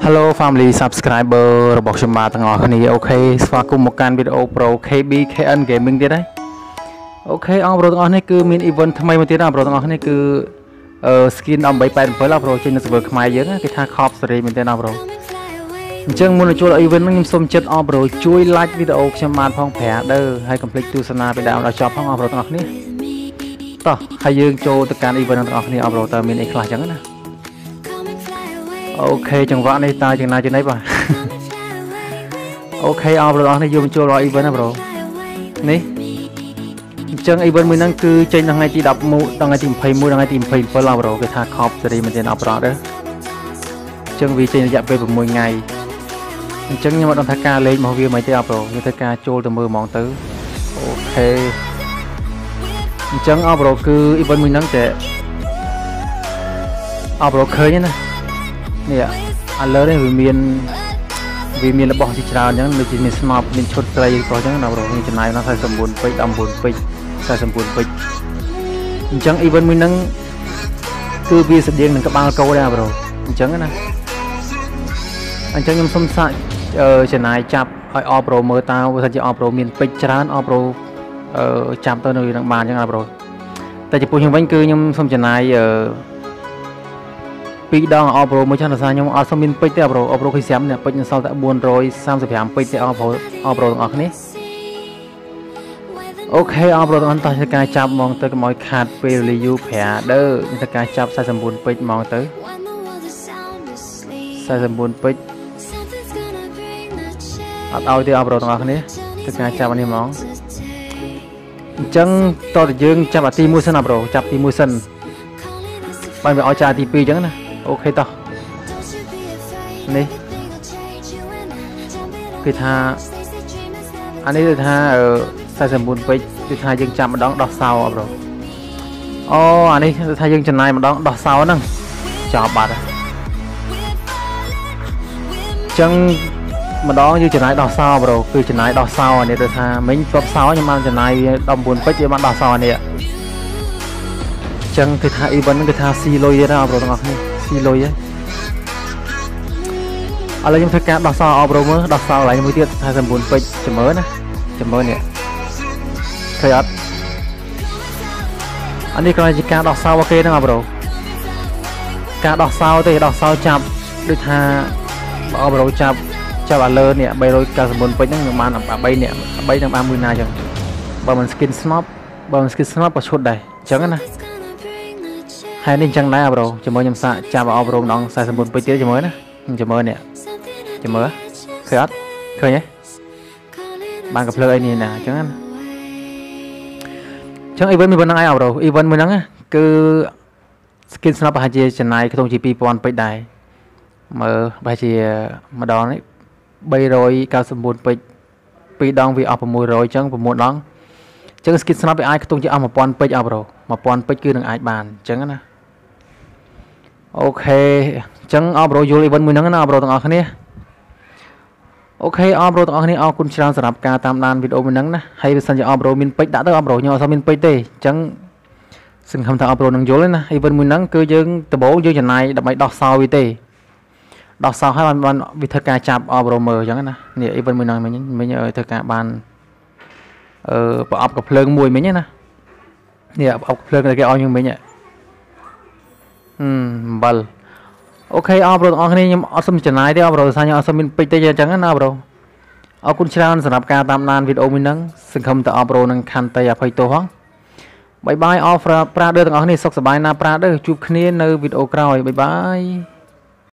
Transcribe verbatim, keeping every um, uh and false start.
Hello family subscriber របស់ខ្ញុំបាទទាំងអស់គ្នាអូខេស្វាគមន៍មកកាន់វីដេអូ Pro เค บี เค เอ็น Gaming ទៀតហើយអូខេអរប្រូទាំងអស់នេះគឺមាន event ថ្មីមួយទៀតណាប្រូទាំងអស់នេះគឺអឺ skin eight eight sevenណាប្រូចេញនៅ server ខ្មែរយើងគេថា Cop Series មែនទេណាប្រូអញ្ចឹងមុននឹងចូល event ហ្នឹងខ្ញុំសូមចិត្តអរប្រូជួយ like វីដេអូខ្ញុំបានផងប្រាដើហើយកុំភ្លេចទស្សនាពីដើមដល់ចប់ផងអរប្រូទាំងអស់គ្នាតោះហើយយើងចូលទៅកាន់ event ទាំងអស់គ្នាអរប្រូតើមានអីខ្លះអញ្ចឹងណាអូខេចង្វាក់នេះតើយ៉ាងណាជាណីបាទអូខេអរប្រូទាំងអស់នេះយកបញ្ចូលដល់ event ណាប្រូនេះអញ្ចឹង event មួយហ្នឹងគឺចេញថ្ងៃទីtenថ្ងៃទីtwenty-oneថ្ងៃទីtwenty-sevenអរប្រូគេថា Cop Series មែនទេអរប្រូដែរអញ្ចឹងវាចេញរយៈពេលsixថ្ងៃអញ្ចឹងខ្ញុំអត់ដឹងថាការលេងរបស់វាមិនទេអរប្រូខ្ញុំធ្វើការចូលទៅមើលហ្មងទៅអូខេអញ្ចឹងអរប្រូគឺ event មួយហ្នឹងតែអរប្រូឃើញណានេះឥឡូវនេះវាមានវាមានរបស់ជាច្រើនអញ្ចឹងដូចជាមានស្នប់មានឈុតត្រីក៏អញ្ចឹងណាប្រូខ្ញុំចំណាយដល់forty-nineពេជ្រnineteenពេជ្រforty-nineពេជ្រអញ្ចឹង event មួយហ្នឹងគឺវាស្តៀងនឹងក្បាលគោដែរប្រូអញ្ចឹងណាអញ្ចឹងខ្ញុំសុំសាកចំណាយចាប់ឲ្យអប្រូមើលតើបើសិនជាអប្រូមានពេជ្រច្រើនអប្រូអឺចាប់ទៅនៅនឹងបានអញ្ចឹងណាប្រូតែចំពោះខ្ញុំវិញគឺខ្ញុំសុំចំណាយអឺពីរដងអប្រូមួយឆ្នាំខ្ញុំអត់សូវមានពេជ្រទេអប្រូអប្រូឃើញស្រាប់នេះពេជ្រនៅសល់តែfour thirty-fiveពេជ្រទេអប្រូអប្រូទាំងអស់គ្នាអូខេអប្រូទាំងអស់តោះធ្វើការចាប់ហ្មងទៅកុំឲ្យខាតពេលវេលាយូរប្រាដើធ្វើការចាប់forty-nineពេជ្រហ្មងទៅforty-nineពេជ្រអត់ឲ្យទេអប្រូទាំងអស់គ្នាធ្វើការចាប់អានេះហ្មងអញ្ចឹងតើយើងចាប់អាទីoneសិនអប្រូចាប់ទីoneសិនបានវាឲ្យចាទីtwoអញ្ចឹងណាអូខេតោះនេះគឺថាអានេះគឺថាforty-nineពេជ្រគឺថាយើងចាប់ម្ដងដោះសោអប្រូអូអានេះគឺថាយើងចំណាយម្ដងដោះសោហ្នឹងចប់បាត់ហើយអញ្ចឹងម្ដងយើងចំណាយដោះសោប្រូគឺចំណាយដោះសោអានេះគឺថាមិញទប់សោខ្ញុំបានចំណាយnineteenពេជ្រវាបានដោះសោអានេះចឹងគឺថា event ហ្នឹងគឺថាស៊ីលុយទេណាអប្រូទាំងអស់គ្នាស៊ីលុយហ៎ឥឡូវខ្ញុំធ្វើការដោះសោអប្រូមើលដោះសោកន្លែងមួយទៀតforty-nineពេជ្រចាំមើលណាចាំមើលនេះឃើញអត់អានេះគ្រាន់តែជាការដោះសោរបស់គេហ្នឹងអប្រូការដោះសោទេដោះសោចាប់ដូចថាអប្រូចាប់ចាប់អាលើនេះthree ninety-nineពេជ្រហ្នឹងនឹងបាន3នាក់3នឹងបានមួយណាចឹងបើមិន skin snap បើមិន skin snap ក៏ឈុតដែរអញ្ចឹងណាហើយនេះអញ្ចឹងដែរអប្រូជាមួយខ្ញុំសាកចាប់អប្រូម្ដងforty-nineពេជ្រទៀតជាមួយណាជាមួយនេះជាមួយឃើញអត់ឃើញទេបានកាភ្លើអីនេះណាអញ្ចឹងណាអញ្ចឹង event មួយប៉ុណ្្នឹងឯងអប្រូ event មួយហ្នឹងគឺ skin snap ប្រហែលជាចំណាយក្នុងជាtwo thousandពេជ្រដែរមើលប្រហែលជាម្ដងនេះthree ninety-nineពេជ្រពីរដងវាអស់six hundredអញ្ចឹងsixដងអញ្ចឹង skin snap វាអាចខ្ទង់ជាអស់one thousandពេជ្រអប្រូone thousandពេជ្រគឺនឹងអាចបានអញ្ចឹងណាអូខេអញ្ចឹងអប្រូយល់ event មួយហ្នឹងណាអប្រូទាំងអស់គ្នាអូខេអប្រូទាំងអស់គ្នាអរគុណច្រើនសម្រាប់ការតាមដានវីដេអូមួយហ្នឹងណាហើយបើសិនជាអប្រូមានពេជ្រដាក់ទៅអប្រូខ្ញុំអត់សូវមានពេជ្រទេអញ្ចឹងសង្ឃឹមថាអប្រូនឹងយល់ណា event មួយហ្នឹងគឺយើងដំបូងយើងចំណាយដើម្បីដោះសោវាទេដោះសោហើយបានវាធ្វើការចាប់អប្រូមើលអញ្ចឹងណានេះ event មួយហ្នឹងមិញមិញធ្វើការបានអឺប្រអប់កាភ្លើងមួយមិញណានេះប្រអប់កាភ្លើងដែលគេឲ្យខ្ញុំមិញហឹមអំបិលអូខេអរប្រូទាំងអស់គ្នាខ្ញុំអត់សុំចំណាយទេអរប្រូថាខ្ញុំអត់សុំមានពេជ្រទេអញ្ចឹងណាអរប្រូអរគុណច្រើនសម្រាប់ការតាមដានវីដេអូមួយហ្នឹងសង្ឃឹមថាអរប្រូនឹងខន្តីអភ័យទោសផងបាយបាយអរប្រាដើទាំងអស់គ្នាសុខសប្បាយណាស់ប្រាដើជួបគ្នានៅវីដេអូក្រោយបាយបាយ